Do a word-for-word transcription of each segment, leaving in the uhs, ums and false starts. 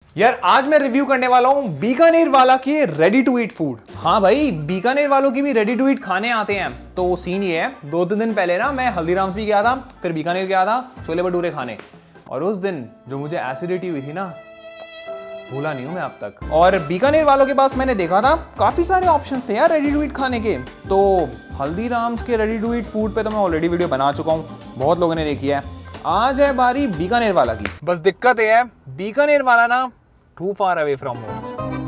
यार आज मैं रिव्यू करने वाला हूँ बीकानेर वाला के रेडी टू ईट फूड। हाँ भाई, बीकानेर वालों की भी रेडी टू ईट खाने आते हैं। तो सीन ये है, दो तीन दिन पहले ना मैं हल्दीराम्स भी गया था, फिर बीकानेर गया था छोले भटूरे खाने, और उस दिन जो मुझे एसिडिटी हुई थी ना, भूला नहीं हूं मैं अब तक। और बीकानेर वालों के पास मैंने देखा था काफी सारे ऑप्शंस थे यार रेडी टू ईट खाने के। तो हल्दीराम्स के रेडी टू ईट फूड पे तो मैं ऑलरेडी वीडियो बना चुका हूँ, बहुत लोगों ने देखी है। आज है बारी बीकानेर वाला की। बस दिक्कत ये है, बीकानेर वाला ना too far away from home.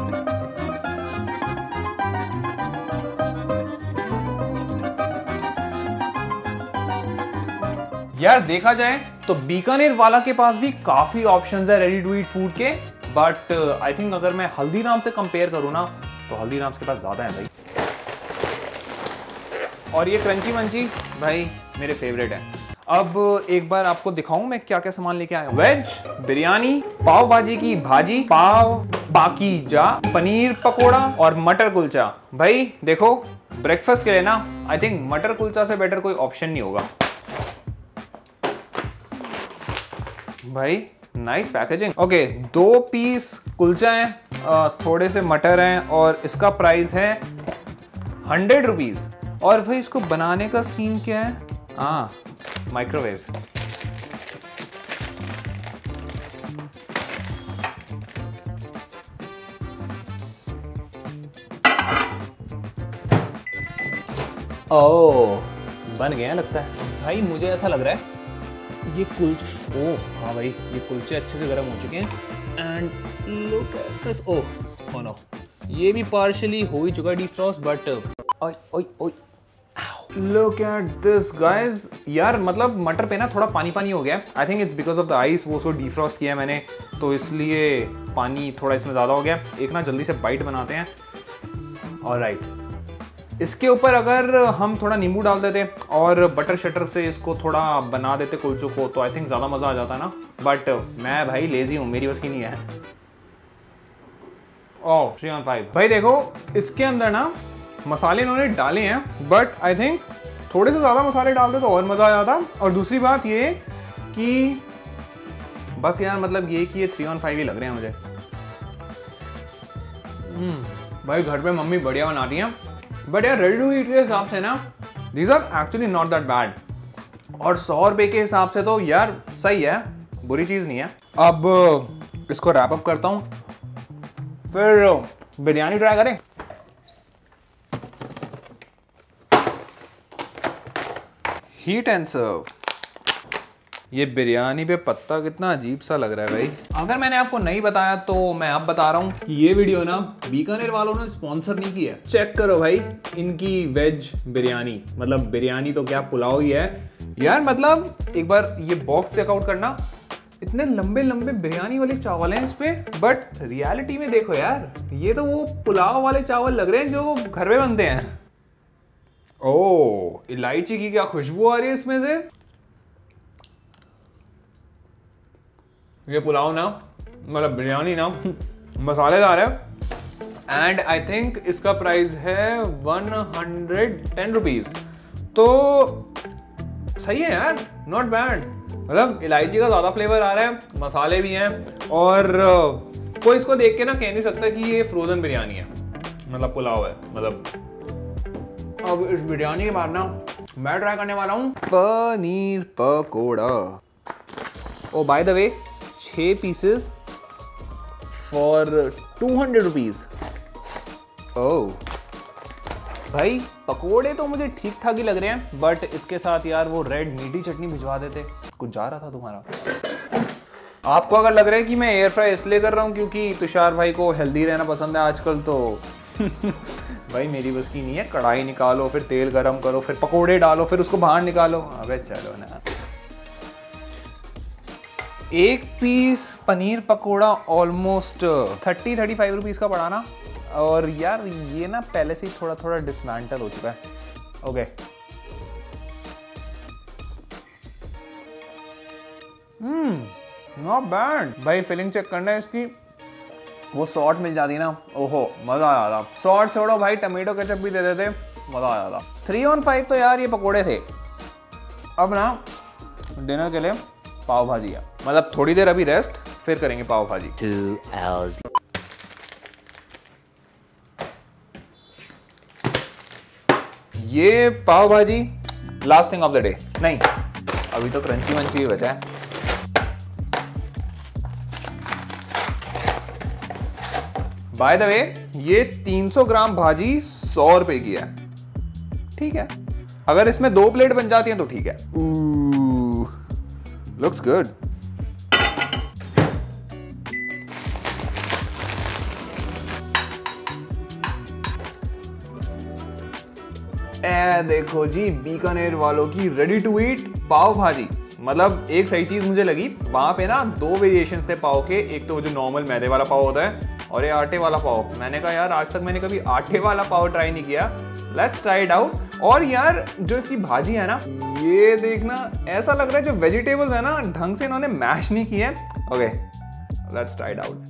यार देखा जाए तो बीकानेर वाला के पास भी काफी ऑप्शंस है रेडी टू ईट फूड के, बट आई थिंक अगर मैं हल्दीराम से कंपेयर करूं ना तो हल्दीराम्स के पास ज्यादा है भाई। और ये क्रंची मंची भाई मेरे फेवरेट है। अब एक बार आपको दिखाऊं मैं क्या क्या सामान लेके आया हूं। वेज बिरयानी, पाव भाजी की भाजी, पाव बाकी जा, पनीर पकोड़ा और मटर कुलचा। भाई देखो, ब्रेकफास्ट के लिए ना आई थिंक मटर कुलचा से बेटर कोई ऑप्शन नहीं होगा। भाई नाइस पैकेजिंग। ओके, दो पीस कुलचा है, थोड़े से मटर हैं और इसका प्राइस है हंड्रेड रुपीज। और भाई इसको बनाने का सीन क्या है? हाँ, माइक्रोवेव। ओह, बन गया लगता है। भाई मुझे ऐसा लग रहा है ये कुलचे, ओह हाँ भाई ये कुलचे अच्छे से गर्म हो चुके हैं। And look at this, oh oh no, ये भी पार्शियली हो ही चुका है डीफ्रॉस्ट, बट ओए ओए ओए लुक एट दिस गाइस। यार मतलब मटर पे ना थोड़ा पानी पानी हो गया। I think it's because of the ice, वो सो डीफ्रॉस्ट किया मैंने तो इसलिए पानी थोड़ा इसमें ज़्यादा हो गया। एक ना जल्दी से बाइट बनाते हैं। ऑलराइट, इसके ऊपर अगर हम थोड़ा नींबू डाल देते और बटर शटर से इसको थोड़ा बना देते कुलचों को तो आई थिंक ज़्यादा मज़ा आ जाता ना, बट मैं भाई लेजी हूँ, मेरी बस की नहीं है। Oh three on five. भाई देखो इसके अंदर ना मसाले इन्होंने डाले हैं, बट आई थिंक थोड़े से ज़्यादा मसाले डालते तो और मज़ा आ जाता। और दूसरी बात ये कि बस यार मतलब ये कि ये थ्री ऑन फाइव ही लग रहे हैं मुझे। हम्म भाई घर पे मम्मी बढ़िया बनाती हैं, बट यार रेडी टू ईट के हिसाब से ना these are actually not that bad. और सौ रुपये के हिसाब से तो यार सही है, बुरी चीज़ नहीं है। अब इसको रैप अप करता हूँ, फिर बिरयानी ट्राई करें। Heat and serve. ये बिरयानी पे पत्ता कितना अजीब सा लग रहा है भाई। अगर मैंने आपको नहीं बताया तो मैं अब बता रहा हूँ कि ये वीडियो ना बीकानेर वालों ने स्पॉन्सर नहीं की है। चेक करो भाई इनकी वेज बिरयानी, मतलब बिरयानी तो क्या पुलाव ही है यार। मतलब एक बार ये बॉक्स चेकआउट करना, इतने लंबे लंबे बिरयानी वाले चावल हैं इस पे, बट रियलिटी में देखो यार ये तो वो पुलाव वाले चावल लग रहे हैं जो घर में बनते हैं। ओह, इलायची की क्या खुशबू आ रही है इसमें से। ये पुलाव ना मतलब बिरयानी ना मसालेदार है। एंड आई थिंक इसका प्राइस है वन हंड्रेड टेन रुपीज। तो सही है यार, नॉट बैड। मतलब इलायची का ज्यादा फ्लेवर आ रहा है, मसाले भी हैं, और कोई इसको देख के ना कह नहीं सकता कि ये फ्रोजन बिरयानी है, मतलब पुलाव है। मतलब अब इस बिरयानी के बाद ना मैं ट्राई करने वाला हूँ paneer pakora. Oh by the way, छः pieces for two hundred rupees. Oh भाई पकोड़े तो मुझे ठीक ठाक ही लग रहे हैं, बट इसके साथ यार वो रेड मीठी चटनी भिजवा देते, कुछ जा रहा था तुम्हारा। आपको अगर लग रहा है कि मैं एयर फ्राई इसलिए कर रहा हूँ क्योंकि तुषार भाई को हेल्दी रहना पसंद है आजकल, तो भाई मेरी बस की नहीं है। कढ़ाई निकालो, फिर तेल गरम करो, फिर पकोड़े डालो, फिर उसको बाहर निकालो। अबे चलो ना। एक piece paneer pakora almost thirty thirty five rupees का पड़ा ना। और यार ये ना पहले से ही थोड़ा थोड़ा डिसमेंटल हो चुका है। ओके, हम्म नॉट बैड भाई। फिलिंग चेक करना है इसकी, वो सॉल्ट मिल जाती ना, ओहो मजा आ जाता। सॉल्ट छोड़ो भाई, टमेटो केचप भी दे देते, मजा आ जाता। थ्री ऑन फाइव तो यार ये पकोड़े थे। अब ना डिनर के लिए पाव भाजी है, मतलब थोड़ी देर अभी रेस्ट, फिर करेंगे पाव भाजी। Two hours. ये pav bhaji last thing of the day. नहीं, अभी तो क्रंची वंची ही बचा है। बाय द वे, ये तीन सौ ग्राम भाजी सौ रुपए की है। ठीक है, अगर इसमें दो प्लेट बन जाती हैं तो ठीक है। Looks good. ए देखो जी, बीकानेर वालों की रेडी टू ईट पाव भाजी। मतलब एक सही चीज मुझे लगी, वहां पे ना दो वेरिएशंस थे पाव के। एक तो जो नॉर्मल मैदे वाला पाव होता है और ये आटे वाला पाव। मैंने कहा यार आज तक मैंने कभी आटे वाला पाव ट्राई नहीं किया, लेट्स ट्राई इट आउट। और यार जो इसकी भाजी है ना, ये देखना ऐसा लग रहा है जो वेजिटेबल्स है ना ढंग से इन्होंने मैश नहीं किए। Okay, let's try it out.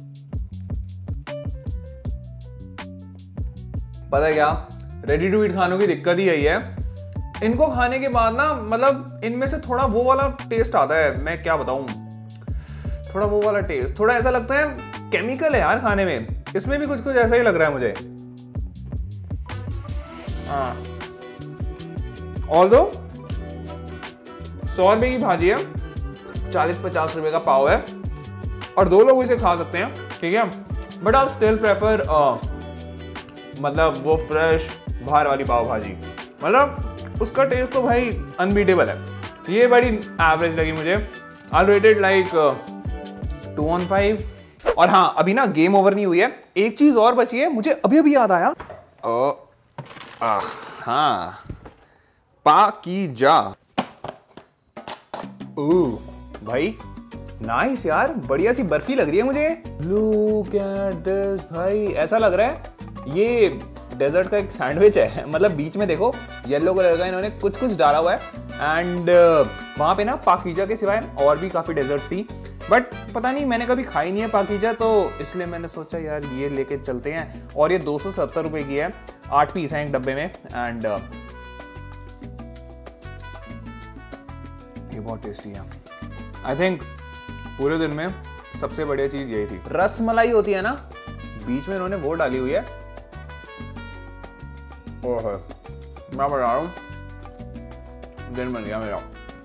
पता है क्या, रेडी टू ईट खानों की दिक्कत ही यही है, इनको खाने के बाद ना मतलब इनमें से थोड़ा वो वाला टेस्ट आता है। मैं क्या बताऊं, थोड़ा वो वाला टेस्ट, थोड़ा ऐसा लगता है केमिकल है यार खाने में। इसमें भी कुछ कुछ ऐसा ही लग रहा है मुझे। हाँ, ऑल्दो सौ रुपए की भाजी है, चालीस पचास रुपए का पाव है और दो लोग इसे खा सकते हैं। ठीक है, बट आई स्टिल प्रेफर मतलब वो फ्रेश बाहर वाली पाव भाजी। मतलब उसका टेस्ट तो भाई अनबीटेबल है। ये बड़ी एवरेज लगी मुझे। I rated like two on five. और हाँ, अभी ना गेम ओवर नहीं हुई है, एक चीज और बची है, मुझे अभी अभी याद आया। ओ, आ, हाँ, पाकीजा। ओह भाई, नाइस यार, बढ़िया सी बर्फी लग रही है मुझे। लुक एट दिस भाई, ऐसा लग रहा है ये डेजर्ट का एक सैंडविच है। मतलब बीच में देखो येलो कलर का इन्होंने कुछ कुछ डाला हुआ है। एंड uh, वहां पे ना पाकीजा के सिवाय और भी काफी डेजर्ट्स थी, बट पता नहीं मैंने कभी खाई नहीं है पाकीजा, तो इसलिए मैंने सोचा यार ये लेके चलते हैं। और ये दो सौ सत्तर रुपए की है, आठ पीस हैं एक डब्बे में। एंड uh, ये बहुत टेस्टी है। आई थिंक पूरे दिन में सबसे बढ़िया चीज यही थी। रस मलाई होती है ना, बीच में इन्होंने वो डाली हुई है। ओह, मैं बता रहा हूँ, दिन बन गया मेरा।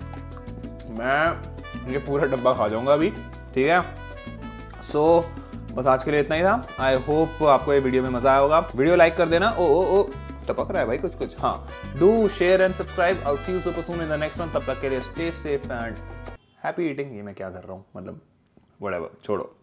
मैं ये पूरा डब्बा खा जाऊंगा अभी। ठीक है, सो so, बस आज के लिए इतना ही था। आई होप आपको ये वीडियो में मजा आया होगा। वीडियो लाइक कर देना। ओ ओ ओ टपक रहा है भाई कुछ कुछ। हाँ, do share and subscribe. I will see you super soon in the next one. तब तक के लिए stay safe and happy eating. ये मैं क्या कर रहा हूँ, मतलब व्हाटएवर, छोड़ो।